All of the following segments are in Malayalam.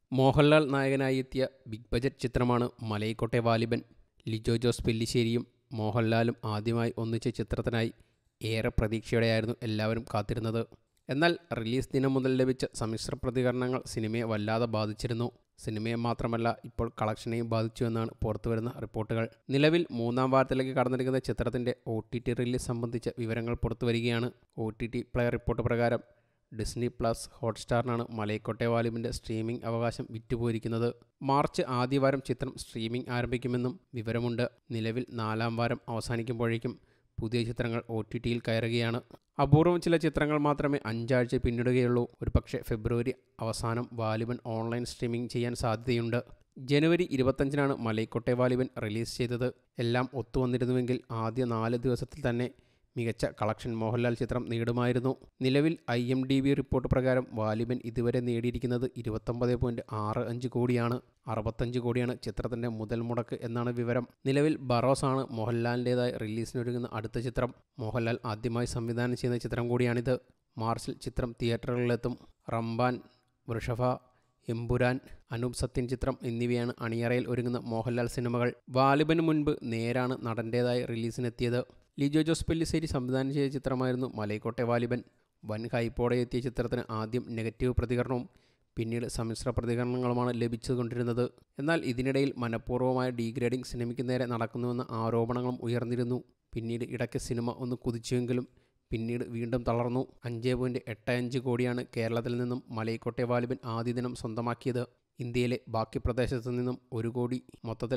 മോഹൻലാൽ നായകനായി എത്തിയ ബിഗ് ബജറ്റ് ചിത്രമാണ് മലൈക്കോട്ടെ വാലിബൻ. ലിജോ ജോസ് പെല്ലിശ്ശേരിയും മോഹൻലാലും ആദ്യമായി ഒന്നിച്ച ചിത്രത്തിനായി ഏറെ പ്രതീക്ഷയോടെയായിരുന്നു എല്ലാവരും കാത്തിരുന്നത്. എന്നാൽ റിലീസ് ദിനം മുതൽ ലഭിച്ച സമ്മിശ്ര പ്രതികരണങ്ങൾ സിനിമയെ വല്ലാതെ ബാധിച്ചിരുന്നു. സിനിമയെ മാത്രമല്ല, ഇപ്പോൾ കളക്ഷനെയും ബാധിച്ചുവെന്നാണ് പുറത്തുവരുന്ന റിപ്പോർട്ടുകൾ. നിലവിൽ 3-ാം വാരത്തിലേക്ക് കടന്നിരിക്കുന്ന ചിത്രത്തിൻ്റെ OTT റിലീസ് സംബന്ധിച്ച വിവരങ്ങൾ പുറത്തുവരികയാണ്. OTT പ്ലെയർ റിപ്പോർട്ട് പ്രകാരം ഡിസ്നി പ്ലസ് ഹോട്ട്സ്റ്റാറിനാണ് മലൈക്കോട്ടെ വാലിബൻ്റെ സ്ട്രീമിംഗ് അവകാശം വിറ്റുപോയിരിക്കുന്നത്. മാർച്ച് ആദ്യവാരം ചിത്രം സ്ട്രീമിംഗ് ആരംഭിക്കുമെന്നും വിവരമുണ്ട്. നിലവിൽ 4-ാം വാരം അവസാനിക്കുമ്പോഴേക്കും പുതിയ ചിത്രങ്ങൾ OTTയിൽ കയറുകയാണ്. അപൂർവം ചില ചിത്രങ്ങൾ മാത്രമേ 5 ആഴ്ച പിന്നിടുകയുള്ളൂ. ഒരുപക്ഷെ ഫെബ്രുവരി അവസാനം വാലിബൻ ഓൺലൈൻ സ്ട്രീമിംഗ് ചെയ്യാൻ സാധ്യതയുണ്ട്. ജനുവരി 25-നാണ് മലൈക്കോട്ടെ വാലിബൻ റിലീസ് ചെയ്തത്. എല്ലാം ഒത്തുവന്നിരുന്നുവെങ്കിൽ ആദ്യ 4 ദിവസത്തിൽ തന്നെ മികച്ച കളക്ഷൻ മോഹൻലാൽ ചിത്രം നേടുമായിരുന്നു. നിലവിൽ IMDb റിപ്പോർട്ട് പ്രകാരം വാലിബൻ ഇതുവരെ നേടിയിരിക്കുന്നത് 29.65 കോടിയാണ്. 65 കോടിയാണ് ചിത്രത്തിൻ്റെ മുതൽ മുടക്ക് എന്നാണ് വിവരം. നിലവിൽ ബറോസ് ആണ് മോഹൻലാലിൻ്റെതായി റിലീസിനൊരുങ്ങുന്ന അടുത്ത ചിത്രം. മോഹൻലാൽ ആദ്യമായി സംവിധാനം ചെയ്യുന്ന ചിത്രം കൂടിയാണിത്. മാർച്ചിൽ ചിത്രം തിയേറ്ററുകളിലെത്തും. റംബാൻ, വൃഷഭ, എമ്പുരാൻ, അനൂപ് സത്യൻ ചിത്രം എന്നിവയാണ് അണിയറയിൽ ഒരുങ്ങുന്ന മോഹൻലാൽ സിനിമകൾ. വാലിബന് മുൻപ് നേരാണ് നടൻ്റേതായി റിലീസിനെത്തിയത്. ലിജോ ജോസ് പെല്ലിശ്ശേരി സംവിധാനം ചെയ്ത ചിത്രമായിരുന്നു മലൈക്കോട്ടെ വാലിബൻ. വൻ ഹൈപ്പോടെ എത്തിയ ചിത്രത്തിന് ആദ്യം നെഗറ്റീവ് പ്രതികരണവും പിന്നീട് സമ്മിശ്ര പ്രതികരണങ്ങളുമാണ് ലഭിച്ചുകൊണ്ടിരുന്നത്. എന്നാൽ ഇതിനിടയിൽ മനഃപൂർവ്വമായ ഡീഗ്രേഡിംഗ് സിനിമയ്ക്ക് നേരെ നടക്കുന്നുവെന്ന ആരോപണങ്ങളും ഉയർന്നിരുന്നു. പിന്നീട് ഇടയ്ക്ക് സിനിമ ഒന്ന് കുതിച്ചുവെങ്കിലും പിന്നീട് വീണ്ടും തളർന്നു. 5.85 കോടിയാണ് കേരളത്തിൽ നിന്നും മലൈക്കോട്ടെ വാലിബൻ ആദ്യ ദിനം സ്വന്തമാക്കിയത്. ഇന്ത്യയിലെ ബാക്കി പ്രദേശത്തു നിന്നും 1 കോടി. മൊത്തത്തിൽ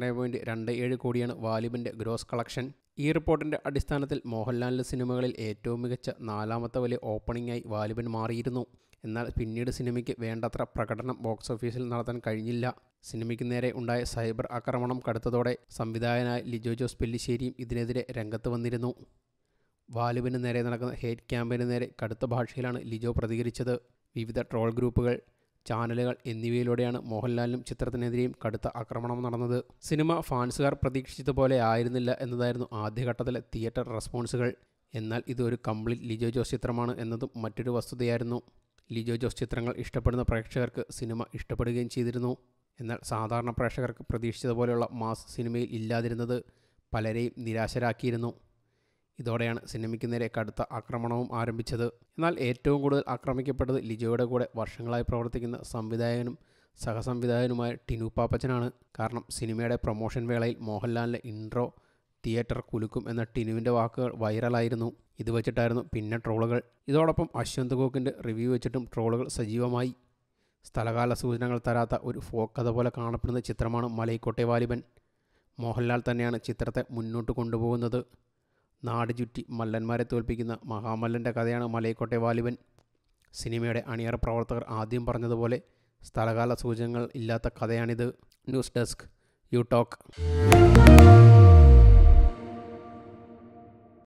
12.27 കോടിയാണ് വാലിബൻ്റെ ഗ്രോസ് കളക്ഷൻ. ഈ റിപ്പോർട്ടിൻ്റെ അടിസ്ഥാനത്തിൽ മോഹൻലാലിൻ്റെ സിനിമകളിൽ ഏറ്റവും മികച്ച 4ാമത്തെ വലിയ ഓപ്പണിംഗായി വാലിബൻ മാറിയിരുന്നു. എന്നാൽ പിന്നീട് സിനിമയ്ക്ക് വേണ്ടത്ര പ്രകടനം ബോക്സ് ഓഫീസിൽ നടത്താൻ കഴിഞ്ഞില്ല. സിനിമയ്ക്ക് നേരെ ഉണ്ടായ സൈബർ ആക്രമണം കടുത്തതോടെ സംവിധായകനായ ലിജോ ജോസ് പെല്ലിശ്ശേരിയും ഇതിനെതിരെ രംഗത്ത് വന്നിരുന്നു. വാലിബന് നേരെ നടക്കുന്ന ഹേറ്റ് ക്യാമ്പയിന് നേരെ കടുത്ത ഭാഷയിലാണ് ലിജോ പ്രതികരിച്ചത്. വിവിധ ട്രോൾ ഗ്രൂപ്പുകൾ, ചാനലുകൾ എന്നിവയിലൂടെയാണ് മോഹൻലാലിനും ചിത്രത്തിനെതിരെയും കടുത്ത ആക്രമണം നടന്നത്. സിനിമ ഫാൻസുകാർ പ്രതീക്ഷിച്ചതുപോലെ ആയിരുന്നില്ല എന്നതായിരുന്നു ആദ്യഘട്ടത്തിലെ തിയേറ്റർ റെസ്പോൺസുകൾ. എന്നാൽ ഇതൊരു കംപ്ലീറ്റ് ലിജോ ജോസ് ചിത്രമാണ് എന്നതും മറ്റൊരു വസ്തുതയായിരുന്നു. ലിജോ ജോസ് ചിത്രങ്ങൾ ഇഷ്ടപ്പെടുന്ന പ്രേക്ഷകർക്ക് സിനിമ ഇഷ്ടപ്പെടുകയും ചെയ്തിരുന്നു. എന്നാൽ സാധാരണ പ്രേക്ഷകർക്ക് പ്രതീക്ഷിച്ചതുപോലെയുള്ള മാസ് സിനിമയിൽ ഇല്ലാതിരുന്നത് പലരെയും നിരാശരാക്കിയിരുന്നു. ഇതോടെയാണ് സിനിമയ്ക്ക് നേരെ കടുത്ത ആക്രമണവും ആരംഭിച്ചത്. എന്നാൽ ഏറ്റവും കൂടുതൽ ആക്രമിക്കപ്പെട്ടത് ലിജോയുടെ കൂടെ വർഷങ്ങളായി പ്രവർത്തിക്കുന്ന സംവിധായകനും സഹസംവിധായകനുമായ ടിനു പാപ്പച്ചനാണ്. കാരണം സിനിമയുടെ പ്രൊമോഷൻ വേളയിൽ മോഹൻലാലിൻ്റെ ഇൻട്രോ തിയേറ്റർ കുലുക്കും എന്ന ടിനുവിൻ്റെ വാക്കുകൾ വൈറലായിരുന്നു. ഇത് വെച്ചിട്ടായിരുന്നു പിന്നെ ട്രോളുകൾ. ഇതോടൊപ്പം അശ്വന്ത് ഗോക്കിൻ്റെ റിവ്യൂ വെച്ചിട്ടും ട്രോളുകൾ സജീവമായി. സ്ഥലകാല സൂചനകൾ തരാത്ത ഒരു ഫോക്ക് കഥ പോലെ കാണപ്പെടുന്ന ചിത്രമാണ് മലൈക്കോട്ടെ വാലിബൻ. മോഹൻലാൽ തന്നെയാണ് ചിത്രത്തെ മുന്നോട്ട് കൊണ്ടുപോകുന്നത്. നാട് ചുറ്റി മല്ലന്മാരെ തോൽപ്പിക്കുന്ന മഹാമല്ലൻ്റെ കഥയാണ് മലൈക്കോട്ടെ വാലിബൻ. സിനിമയുടെ അണിയറ പ്രവർത്തകർ ആദ്യം പറഞ്ഞതുപോലെ സ്ഥലകാല സൂചനകൾ ഇല്ലാത്ത കഥയാണിത്. News desk, you talk.